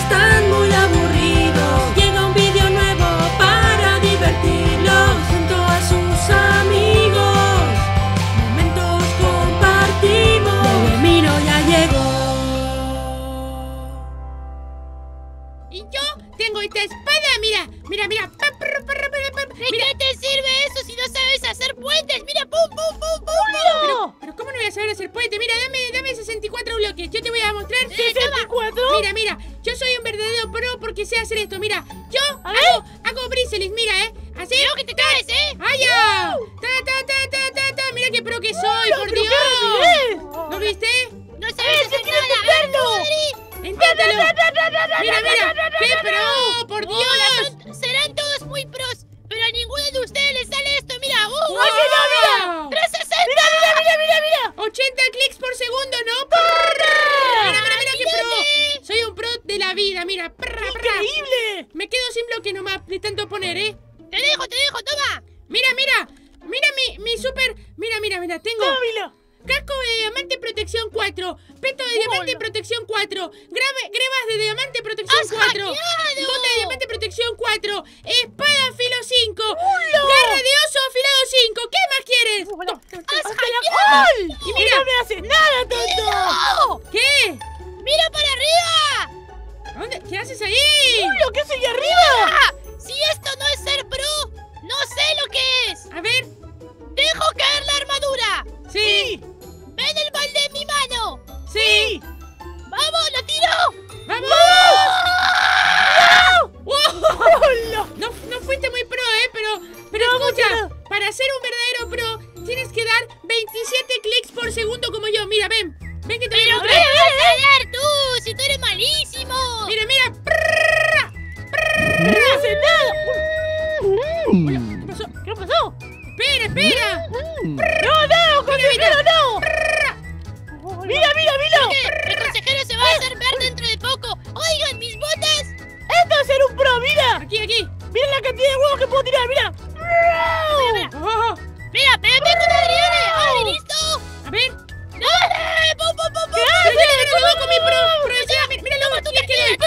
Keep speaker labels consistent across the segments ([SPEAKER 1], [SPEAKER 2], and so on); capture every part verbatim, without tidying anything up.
[SPEAKER 1] están muy aburridos, llega un vídeo nuevo para divertirlos junto a sus amigos. Momentos compartimos. Bebemiro ya llegó.
[SPEAKER 2] Y yo tengo esta espada, mira, mira, mira.
[SPEAKER 3] ¿De qué te sirve eso si no sabes hacer puentes? Mira, pum, pum, pum, pum.
[SPEAKER 2] Pero, pero ¿cómo no voy a saber hacer puente? Mira, dame, dame sesenta y cuatro bloques. Yo te voy a mostrar.
[SPEAKER 3] ¿sesenta y cuatro?
[SPEAKER 2] Mira, mira, yo soy un verdadero pro porque sé hacer esto. Mira, yo hago, hago brícelis, mira, ¿eh? Así.
[SPEAKER 3] Creo que te caes, ¿eh?
[SPEAKER 2] ¡Vaya! ¡Ta, ta, ta, ta, ta, ta! Mira qué pro que soy, por
[SPEAKER 4] pero
[SPEAKER 2] Dios.
[SPEAKER 4] qué
[SPEAKER 2] ¿Lo viste?
[SPEAKER 3] No sabes hacer nada.
[SPEAKER 2] ¡Inténtalo! Mira, mira, qué pro, por Dios.
[SPEAKER 3] Hola, son- serán todos muy pros, pero a ninguno de ustedes les sale esto. Mira, ¡uh!
[SPEAKER 2] ¡Wow!
[SPEAKER 3] mira! ¡trescientos sesenta! ¡Mira, mira, mira, mira, mira!
[SPEAKER 2] ochenta clics por segundo, ¿no? Mira, mira, mira qué pro.
[SPEAKER 3] ¡Mírate!
[SPEAKER 2] Soy un pro de la vida, mira. Prra, prra.
[SPEAKER 4] ¡Increíble!
[SPEAKER 2] Me quedo sin bloque nomás de tanto poner, ¿eh?
[SPEAKER 3] Te dejo, te dejo, toma.
[SPEAKER 2] Mira, mira. Mira mi, mi super... Mira, mira, mira. Tengo
[SPEAKER 4] ¡Dámelo!
[SPEAKER 2] casco de diamante protección cuatro. Peto de diamante
[SPEAKER 4] Hola.
[SPEAKER 2] protección cuatro. Grave, grebas de diamante protección
[SPEAKER 3] ¡Has
[SPEAKER 2] cuatro.
[SPEAKER 3] hackeado!
[SPEAKER 2] Bota de diamante protección cuatro. Espada filo cinco. Garra de oso afilado cinco. ¿Qué más quieres?
[SPEAKER 4] Bueno,
[SPEAKER 3] ¡Has
[SPEAKER 4] ¡hasta
[SPEAKER 3] hackeado!
[SPEAKER 4] la cual! ¡Y mira, no me haces nada, tonto!
[SPEAKER 3] ¡No!
[SPEAKER 2] ¿Qué?
[SPEAKER 3] ¡Mira para arriba!
[SPEAKER 2] ¿A dónde? ¿Qué haces ahí?
[SPEAKER 4] ¡Lo que es ahí arriba!
[SPEAKER 3] ¡Ah! Si esto no es ser pro, no sé lo que es.
[SPEAKER 2] A ver.
[SPEAKER 3] Dejo caer la armadura.
[SPEAKER 2] Sí.
[SPEAKER 3] ¡Ven el balde en mi mano!
[SPEAKER 2] Sí.
[SPEAKER 3] ¡Vamos, lo tiro!
[SPEAKER 2] ¡Vamos!
[SPEAKER 4] ¡No!
[SPEAKER 2] ¡Wow! No, no fuiste muy pro, ¿eh? Pero, pero escucha, para ser un verdadero pro, tienes que dar veintisiete clics por segundo como yo. Mira, ven. Ven que te voy a
[SPEAKER 3] ¿Pero qué
[SPEAKER 2] mostrar.
[SPEAKER 3] vas a dar tú? ¡Si tú eres malísimo!
[SPEAKER 2] Mira, mira. Prrrra,
[SPEAKER 4] ¡No me haces nada!
[SPEAKER 2] ¿Qué pasó?
[SPEAKER 4] ¿Qué pasó?
[SPEAKER 2] Espera, espera.
[SPEAKER 4] ¡No, no! ¡Consejero, no! ¡Mira, mira, mira!
[SPEAKER 3] ¿Qué? Mi consejero se va a hacer ver dentro de poco. Oigan, mis botas.
[SPEAKER 4] ¡Esto es ser un pro! ¡Mira!
[SPEAKER 2] Aquí, aquí.
[SPEAKER 4] ¡Mira la cantidad de huevos que puedo tirar! ¡Mira!
[SPEAKER 2] Oh,
[SPEAKER 3] Mira, Pepe con Adriana. ¡Ay, listo!
[SPEAKER 2] a ver.
[SPEAKER 3] ¡Dale! ¡Pum, pum, pum, pum!
[SPEAKER 2] Pero yo no lo con mi pro. Profesora, mira, mira los botones que doy.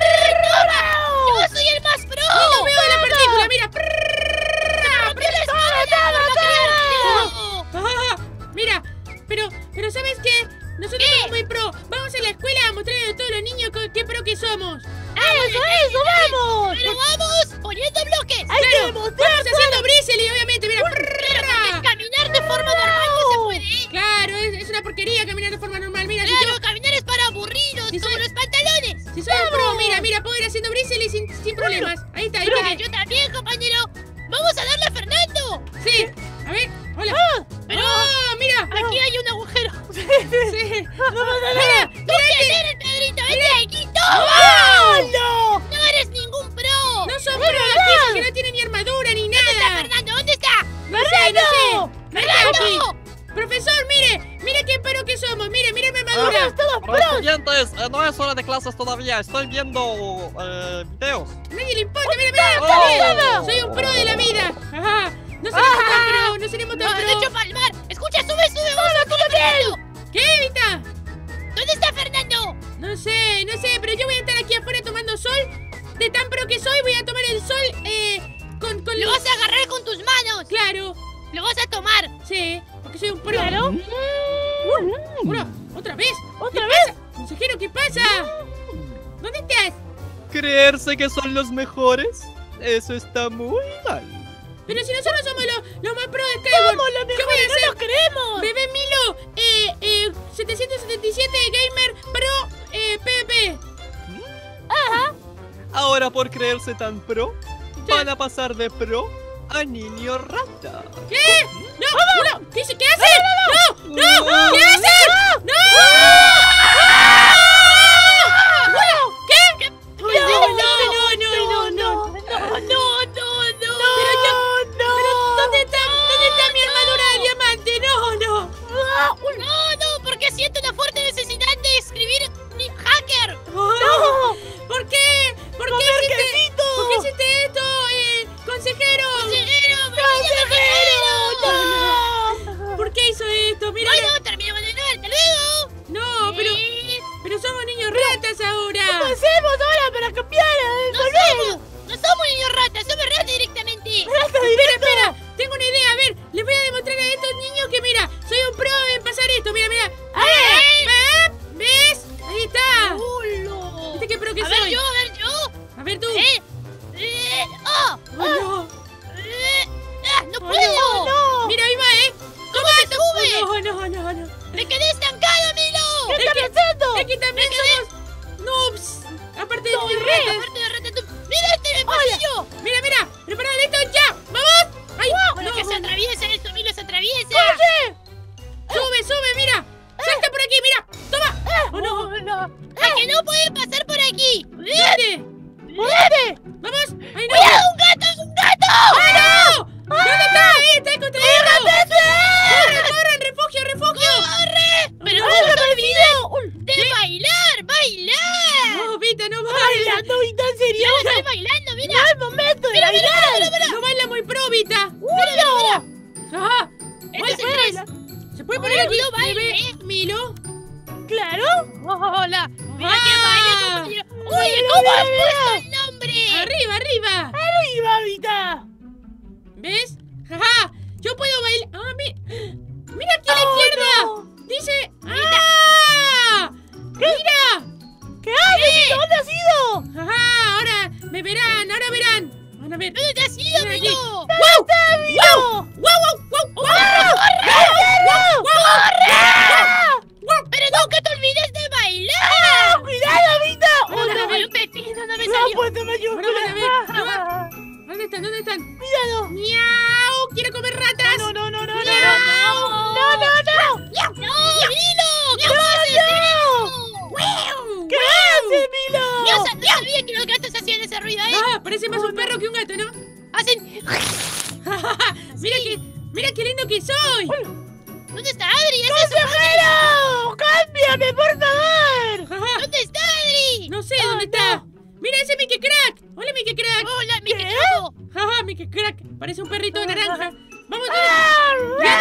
[SPEAKER 3] ¡Yo soy el más pro!
[SPEAKER 2] Ni lo veo de la partícula, mira.
[SPEAKER 3] ¡Rompió la espada! ¡Ya no lo creo!
[SPEAKER 2] Ah, mira, pero, pero ¿sabes qué? Nosotros
[SPEAKER 3] ¿Qué?
[SPEAKER 2] somos muy pro. Vamos a la escuela a mostrarle a todos los niños co- qué pro que somos.
[SPEAKER 4] ¡Eso, eso! ¡Vamos!
[SPEAKER 3] ¡Pero vamos! ¡Poniendo bloques!
[SPEAKER 4] ¡Hay que
[SPEAKER 2] Claro,
[SPEAKER 4] demostrar!
[SPEAKER 2] vamos haciendo bristle, obviamente, mira.
[SPEAKER 3] Claro, porque caminar de forma normal no se puede, ¿eh?
[SPEAKER 2] Claro, es, es una porquería caminar de forma normal. Mira, si
[SPEAKER 3] Claro,
[SPEAKER 2] yo,
[SPEAKER 3] caminar es para aburridos,
[SPEAKER 2] Sí,
[SPEAKER 3] como
[SPEAKER 2] soy-
[SPEAKER 3] los pantalones.
[SPEAKER 2] si soy un pro, mira, mira, puedo ir haciendo bristle sin, sin problemas. Ahí está, ahí
[SPEAKER 3] Ah,
[SPEAKER 2] está.
[SPEAKER 3] yo también, compañero. ¡Vamos a darle a Fernando!
[SPEAKER 2] Sí, a ver, hola.
[SPEAKER 3] Pero
[SPEAKER 2] ¡Oh, mira!
[SPEAKER 3] aquí hay un agujero.
[SPEAKER 2] Sí. Mira,
[SPEAKER 3] ¿Tú
[SPEAKER 2] mira
[SPEAKER 3] quién
[SPEAKER 2] que...
[SPEAKER 3] eres, Pedrito? ¡Vete aquí! ¡Toma!
[SPEAKER 4] ¡Oh, no!
[SPEAKER 3] ¡No eres ningún pro!
[SPEAKER 2] No son pro aquellos que no tienen ni armadura ni
[SPEAKER 3] ¿Dónde está
[SPEAKER 2] nada.
[SPEAKER 3] Fernando? ¿Dónde está?
[SPEAKER 2] No sé, no sé. Vete aquí.
[SPEAKER 3] ¡Fernando!
[SPEAKER 2] Profesor, mire, mire qué pro que somos. Mire, mire mi
[SPEAKER 4] ¡Somos
[SPEAKER 2] armadura.
[SPEAKER 4] todos
[SPEAKER 5] Para
[SPEAKER 4] pros!
[SPEAKER 5] estudiantes, eh, no es hora de clases todavía, estoy viendo eh, videos.
[SPEAKER 2] Nadie le importa, mira, mira.
[SPEAKER 5] ¡Oh!
[SPEAKER 2] mira. Soy un pro de la vida. Ajá. No seremos tan pro, no seremos
[SPEAKER 3] No,
[SPEAKER 2] tan
[SPEAKER 3] de hecho,
[SPEAKER 2] pro.
[SPEAKER 3] Palmar. Escucha, sube, sube. Vamos a buscar a Fernando.
[SPEAKER 2] ¿Qué, Vita?
[SPEAKER 3] ¿Dónde está Fernando?
[SPEAKER 2] No sé, no sé, pero yo voy a estar aquí afuera tomando sol. De tan pro que soy, voy a tomar el sol eh, con, con
[SPEAKER 3] Lo
[SPEAKER 2] los...
[SPEAKER 3] vas a agarrar con tus manos.
[SPEAKER 2] Claro,
[SPEAKER 3] Lo vas a tomar.
[SPEAKER 2] sí, porque soy un pro.
[SPEAKER 4] Claro.
[SPEAKER 2] Bueno, ¿otra vez?
[SPEAKER 4] ¿Otra
[SPEAKER 2] ¿Qué
[SPEAKER 4] vez?
[SPEAKER 2] pasa? Consejero, ¿qué pasa? ¿Dónde estás?
[SPEAKER 5] ¿Creerse que son los mejores? Eso está muy mal.
[SPEAKER 2] Pero si nosotros somos los, los más pro de Skyward.
[SPEAKER 4] ¡Somos los
[SPEAKER 2] ¿Qué voy a
[SPEAKER 4] mejores! ¡No
[SPEAKER 2] hacer?
[SPEAKER 4] nos creemos!
[SPEAKER 2] Bebé Milo, eh, eh, setecientos setenta y siete Gamer Pro eh, PvP.
[SPEAKER 5] Ahora por creerse tan pro, van a pasar de pro a niño rata.
[SPEAKER 2] ¿Qué? ¡No! ¡No! ¿Qué, hice? ¿Qué hacen? ¡No! ¡No! ¿Qué hacen? ¡No! ¿Qué? No, no, no, no, no, no.
[SPEAKER 3] No, no, no, no.
[SPEAKER 2] Pero yo, pero ¿dónde está, dónde está mi armadura de diamante? No, no.
[SPEAKER 3] No, no, porque siento una fuerte necesidad de escribir ni hacker.
[SPEAKER 2] No. ¿Por qué? ¿Por qué
[SPEAKER 4] ¡Comer
[SPEAKER 2] hiciste?
[SPEAKER 4] quesito!
[SPEAKER 2] ¿Por qué hiciste esto, eh, consejero?
[SPEAKER 3] Consejero, consejero.
[SPEAKER 4] ¡No!
[SPEAKER 2] ¿Por qué hizo esto? Mira.
[SPEAKER 3] Bueno, terminamos de nuevo. Hasta luego.
[SPEAKER 2] No, pero,
[SPEAKER 3] Eh,
[SPEAKER 2] pero somos niños ratas ahora.
[SPEAKER 4] ¿Qué hacemos ahora,
[SPEAKER 3] que no puede pasar por aquí.
[SPEAKER 2] ¿Dónde?
[SPEAKER 4] ¿Dónde?
[SPEAKER 2] ¡Vamos! ¡Ay, no!
[SPEAKER 3] ¡Cuidado, un gato! ¡Es un gato!
[SPEAKER 2] ¡Ah, no! ¿Dónde está? ¡Ahí está escondido! ¡Corran, corran! ¡Refugio, refugio!
[SPEAKER 3] ¡Corre! ¡Pero
[SPEAKER 4] ¡Ay,
[SPEAKER 3] no
[SPEAKER 4] me
[SPEAKER 3] te
[SPEAKER 4] olvidó!
[SPEAKER 3] olvides de bailar! ¡Bailar!
[SPEAKER 2] No, Vita, no baila.
[SPEAKER 4] ¿Bailando, Vita? ¿En serio?
[SPEAKER 3] Mira, estoy bailando, mira.
[SPEAKER 4] ¡No es momento de bailar!
[SPEAKER 2] No baila muy pro, Vita.
[SPEAKER 4] ¡Uno!
[SPEAKER 2] Ajá.
[SPEAKER 3] Este es el tres.
[SPEAKER 2] ¿Se puede
[SPEAKER 3] Ahora
[SPEAKER 2] poner aquí?
[SPEAKER 3] no baile,
[SPEAKER 2] Bebé,
[SPEAKER 3] ¿eh?
[SPEAKER 2] Milo.
[SPEAKER 4] ¡Claro!
[SPEAKER 3] Hola. Mira
[SPEAKER 2] Ah.
[SPEAKER 3] que baila, compañero. Oye,
[SPEAKER 4] Mira,
[SPEAKER 3] ¿cómo
[SPEAKER 4] mira,
[SPEAKER 3] has
[SPEAKER 4] mira.
[SPEAKER 3] puesto el nombre?
[SPEAKER 2] Arriba, arriba.
[SPEAKER 4] ¡Arriba, Vita!
[SPEAKER 2] ¿Ves? Ajá. Yo puedo bailar. Ah, mi... Mira aquí a la
[SPEAKER 4] Oh,
[SPEAKER 2] izquierda.
[SPEAKER 4] no.
[SPEAKER 2] Dice... ¡Ah! ¡Mira!
[SPEAKER 4] ¿Qué haces, Vita? ¿Dónde has ido?
[SPEAKER 2] Ajá, ahora me verán, ahora verán. Van a ver.
[SPEAKER 3] ¿Dónde te has ido,
[SPEAKER 2] Mira aquí.
[SPEAKER 3] Milo?
[SPEAKER 2] ¡Wow!
[SPEAKER 4] ¡Está, Vita!
[SPEAKER 2] ¡Wow, wow, wow! ¡Wow!
[SPEAKER 3] ¡Pero nunca te olvides de bailar!
[SPEAKER 4] ¡Cuidado, Vita!
[SPEAKER 2] Ahora,
[SPEAKER 3] ¡Oh,
[SPEAKER 2] a ver.
[SPEAKER 3] no, un pepino no me
[SPEAKER 4] ¡No,
[SPEAKER 3] salió!
[SPEAKER 4] pues no me ayuda!
[SPEAKER 2] Ahora van a ver. ¿Dónde están? ¿Dónde están?
[SPEAKER 4] ¡Cuidado!
[SPEAKER 2] ¡Miau! ¡Quiero comer ratas!
[SPEAKER 4] ¡No, no, no, no, no!
[SPEAKER 2] ¡Miau!
[SPEAKER 4] ¡No, no, no!
[SPEAKER 3] ¡No, Milo! ¿Cómo haces eso?
[SPEAKER 2] ¡Miau!
[SPEAKER 4] ¿Qué haces, Milo?
[SPEAKER 3] Yo sa- no sabía que los gatos hacían ese ruido, ¿eh?
[SPEAKER 2] Ah, parece más un perro que un gato, ¿no?
[SPEAKER 3] Hacen...
[SPEAKER 2] Mira que, mira qué lindo que soy.
[SPEAKER 3] ¿Dónde está Adri? ¡Ese es su madre!
[SPEAKER 4] ¡Consejero! ¡Cámbiame, por favor!
[SPEAKER 2] Ajá.
[SPEAKER 3] ¿Dónde está Adri?
[SPEAKER 2] No sé dónde está. Mira ese Mickey Crack. Hola Mickey Crack.
[SPEAKER 3] Hola, mi
[SPEAKER 4] ¿Qué?
[SPEAKER 3] querido.
[SPEAKER 2] Ajá, Mickey Crack. Parece un perrito naranja. Vamos.
[SPEAKER 4] ¡Ah!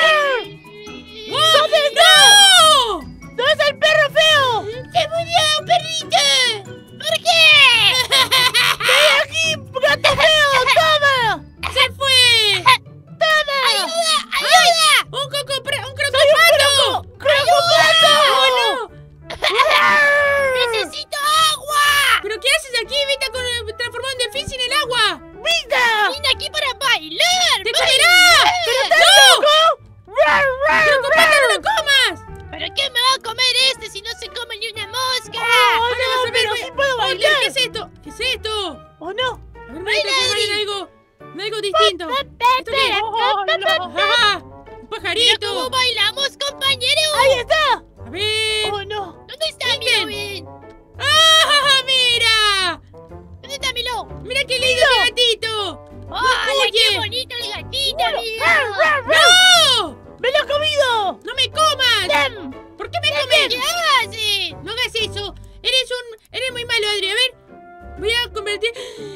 [SPEAKER 2] ¡Oh,
[SPEAKER 4] ¿Dónde está?
[SPEAKER 2] ¡No!
[SPEAKER 4] ¿Dónde está el perro feo?
[SPEAKER 3] ¡Se murió, perrito! ¿Por qué?
[SPEAKER 4] ¡Ven aquí, gato feo! ¡Toma!
[SPEAKER 2] ¡Se fue!
[SPEAKER 4] ¡Toma!
[SPEAKER 3] ¡Ayuda! ¡Ayuda!
[SPEAKER 2] ¡Un coco! ¡Un
[SPEAKER 4] ¡Soy un
[SPEAKER 2] crocopato!
[SPEAKER 4] croco! ¡Crocopato!
[SPEAKER 2] ¡Oh, no!
[SPEAKER 3] ¡Necesito agua!
[SPEAKER 2] ¿Pero qué haces aquí, Vita, con el transformado en delfín sin el agua?
[SPEAKER 4] ¡Vita!
[SPEAKER 3] ¡Vine aquí para bailar!
[SPEAKER 2] ¡Te
[SPEAKER 3] ¡Bailar!
[SPEAKER 2] comerá!
[SPEAKER 4] ¿Estás loco? ¡Rar, rar,
[SPEAKER 2] ¡Crocopato, no
[SPEAKER 4] rar!
[SPEAKER 2] lo comas!
[SPEAKER 3] ¿Pero qué me va a comer este si no se come ni una mosca?
[SPEAKER 4] ¡Oh,
[SPEAKER 2] Ahora vas a
[SPEAKER 4] no!
[SPEAKER 2] ver,
[SPEAKER 4] ¡Pero
[SPEAKER 2] voy-
[SPEAKER 4] sí puedo
[SPEAKER 2] voy a
[SPEAKER 4] bailar!
[SPEAKER 2] ¿Qué es esto? ¿Qué es esto?
[SPEAKER 4] ¿O no?
[SPEAKER 2] A ver, me voy a transformar en algo, en algo distinto. ¿Esto qué es? ¡Ajá! ¡Un
[SPEAKER 3] ¡Mira
[SPEAKER 2] pajarito!
[SPEAKER 3] cómo bailamos, compañero!
[SPEAKER 4] ¡Ahí está!
[SPEAKER 2] A ver...
[SPEAKER 4] ¡Oh, no!
[SPEAKER 3] ¿Dónde está Milo? Bien?
[SPEAKER 2] ¡Ah, mira!
[SPEAKER 3] ¿Dónde está Milo?
[SPEAKER 2] ¡Mira qué lindo ese gatito!
[SPEAKER 3] ¡Hola,
[SPEAKER 2] Oye.
[SPEAKER 3] qué bonito el gatito, Milo!
[SPEAKER 4] ¡Rar, rar, rar!
[SPEAKER 2] ¡No!
[SPEAKER 4] ¡Me lo he comido!
[SPEAKER 2] ¡No me comas!
[SPEAKER 4] ¡Dem!
[SPEAKER 2] ¿Por qué me
[SPEAKER 3] ¿Qué
[SPEAKER 2] comes?
[SPEAKER 3] haces?
[SPEAKER 2] No hagas eso. Eres un... Eres muy malo, Adri. A ver. Voy a convertir...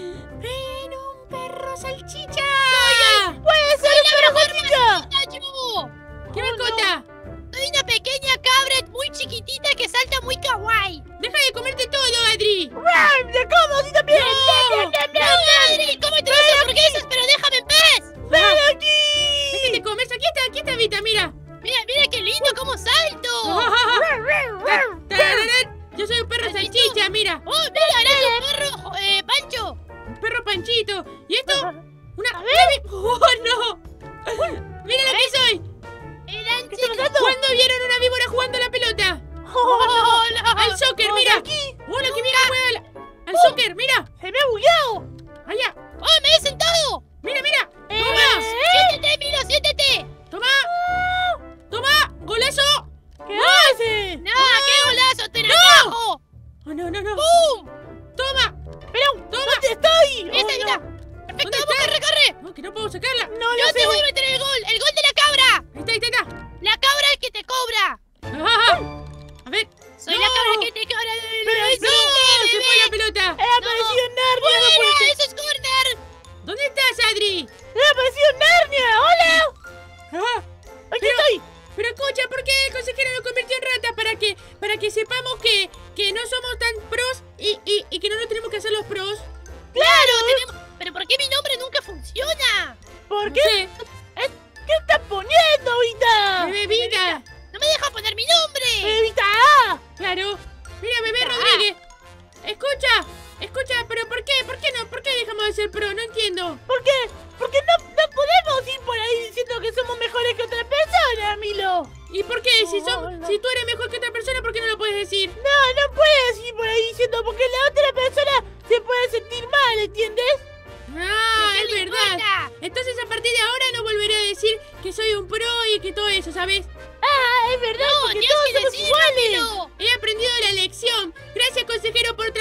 [SPEAKER 2] en un perro salchicha.
[SPEAKER 4] ¡Puede ser un perro salchicha!
[SPEAKER 3] ¡Ayú!
[SPEAKER 2] ¿Qué
[SPEAKER 4] Oh,
[SPEAKER 2] mascota?
[SPEAKER 3] Soy una pequeña cabra muy chiquitita que salta muy kawaii.
[SPEAKER 2] Deja de comerte todo, Adri.
[SPEAKER 4] ¡Rar! ¡Me como! ¡Sí también!
[SPEAKER 2] No.
[SPEAKER 4] ¡Dem, dem, dem,
[SPEAKER 3] ¡No,
[SPEAKER 4] dem!
[SPEAKER 3] Adri! ¡Cómete las hamburguesas, pero déjame en paz!
[SPEAKER 4] ¡Ven
[SPEAKER 2] ¿Qué
[SPEAKER 4] aquí!
[SPEAKER 2] te comes? Aquí está, aquí está Vita, mira.
[SPEAKER 3] ¡Mira, mira qué lindo cómo salto!
[SPEAKER 4] ¡Rar, rar, rar!
[SPEAKER 2] Tararán. Yo soy un perro
[SPEAKER 3] ¿Has visto?
[SPEAKER 2] salchicha, mira.
[SPEAKER 3] ¡Oh, mira, eres un perro, eh, Pancho!
[SPEAKER 2] Un perro panchito. ¿Y esto? Una...
[SPEAKER 4] A ver.
[SPEAKER 2] ¡Oh, no! Mira lo que soy.
[SPEAKER 3] ¡Eran
[SPEAKER 4] ¿Qué está pasando?
[SPEAKER 2] ¿Cuándo vieron una víbora jugando a la pelota?
[SPEAKER 4] ¡Oh, no!
[SPEAKER 2] Al soccer,
[SPEAKER 4] ¡Oh,
[SPEAKER 2] mira.
[SPEAKER 4] de aquí!
[SPEAKER 2] ¡Hola, que mira juega al, al
[SPEAKER 4] Oh.
[SPEAKER 2] soccer! ¡Mira!
[SPEAKER 4] ¡Se me ha bugueado!
[SPEAKER 2] ¡Allá!
[SPEAKER 3] ¡Oh, me he sentado!
[SPEAKER 2] ¡Mira, mira!
[SPEAKER 4] Eh.
[SPEAKER 2] ¡Toma!
[SPEAKER 3] ¡Siéntete, Milo, siéntete!
[SPEAKER 2] ¡Toma! ¡Toma! ¡Golazo!
[SPEAKER 4] ¿Qué haces?
[SPEAKER 3] ¡No, qué golazo! ¡Te la trajo!
[SPEAKER 2] ¡Oh, no, no, no!
[SPEAKER 3] ¡Pum!
[SPEAKER 2] ¡Toma!
[SPEAKER 4] ¡Pero!
[SPEAKER 2] ¡Toma!
[SPEAKER 4] ¿Dónde estoy?
[SPEAKER 3] ¡Mira,
[SPEAKER 4] ¡Oh,
[SPEAKER 3] mira!
[SPEAKER 4] no!
[SPEAKER 3] ¡Perfecto,
[SPEAKER 2] ¿Dónde
[SPEAKER 3] vamos,
[SPEAKER 2] está?
[SPEAKER 3] corre, corre!
[SPEAKER 2] ¡No, que no puedo sacarla!
[SPEAKER 4] ¡No lo
[SPEAKER 3] ¡Yo te
[SPEAKER 4] sé!
[SPEAKER 3] voy a meter el gol! ¡El gol de la cabra!
[SPEAKER 2] Ahí está, ahí está, ahí está.
[SPEAKER 3] ¡La cabra es que te cobra!
[SPEAKER 2] ¡Ah! A ver.
[SPEAKER 3] ¡Soy
[SPEAKER 2] ¡No!
[SPEAKER 3] la cabra que te cobra!
[SPEAKER 4] Pero
[SPEAKER 3] ¡No,
[SPEAKER 2] ¡No!
[SPEAKER 3] sí,
[SPEAKER 2] ¡Se
[SPEAKER 3] bebé!
[SPEAKER 2] fue la pelota!
[SPEAKER 4] ¡He aparecido en Narnia! ¡No puede
[SPEAKER 3] ¡Fuera!
[SPEAKER 4] ser!
[SPEAKER 3] ¡Eso es corner!
[SPEAKER 2] ¿Dónde estás, Adri?
[SPEAKER 4] ¡He aparecido en Narnia! ¡Hola!
[SPEAKER 2] ¡Ah!
[SPEAKER 4] ¡Aquí
[SPEAKER 2] Pero-
[SPEAKER 4] estoy!
[SPEAKER 2] Pero escucha, ¿por qué el consejero nos convirtió en rata? Para que, para que sepamos que, que no somos tan pros y, y, y que no nos tenemos que hacer los pros.
[SPEAKER 3] ¡Claro! Tenemos... ¿Pero por qué mi nombre nunca funciona?
[SPEAKER 4] ¿Por
[SPEAKER 2] No
[SPEAKER 4] qué?
[SPEAKER 2] sé.
[SPEAKER 4] ¿Qué estás poniendo, Vita?
[SPEAKER 2] Bebé Vita.
[SPEAKER 3] ¡No me deja poner mi nombre!
[SPEAKER 4] ¡Eh, Vita!
[SPEAKER 2] Claro. Mira, bebé
[SPEAKER 3] Ah.
[SPEAKER 2] Rodríguez. Escucha, escucha, pero ¿por qué? ¿Por qué no? ¿Por qué dejamos de ser pro? No entiendo.
[SPEAKER 4] ¿Por qué? Porque no, no podemos ir por ahí diciendo que somos mejores que otras personas, Milo.
[SPEAKER 2] ¿Y por qué? Si, son,
[SPEAKER 4] Hola.
[SPEAKER 2] si tú eres mejor que otra persona, ¿por qué no lo puedes decir?
[SPEAKER 4] No, no puedes ir por ahí diciendo porque la otra persona se puede sentir mal, ¿entiendes?
[SPEAKER 2] Ah,
[SPEAKER 3] ¿Qué
[SPEAKER 2] es
[SPEAKER 3] le
[SPEAKER 2] verdad.
[SPEAKER 3] importa?
[SPEAKER 2] Entonces a partir de ahora no volveré a decir que soy un pro y que todo eso, ¿sabes?
[SPEAKER 4] Ah, es verdad,
[SPEAKER 3] ¡No,
[SPEAKER 4] porque
[SPEAKER 3] tienes
[SPEAKER 4] todos
[SPEAKER 3] que
[SPEAKER 4] somos
[SPEAKER 3] decirlo,
[SPEAKER 4] iguales.
[SPEAKER 3] Milo!
[SPEAKER 2] He aprendido la lección. Gracias, consejero por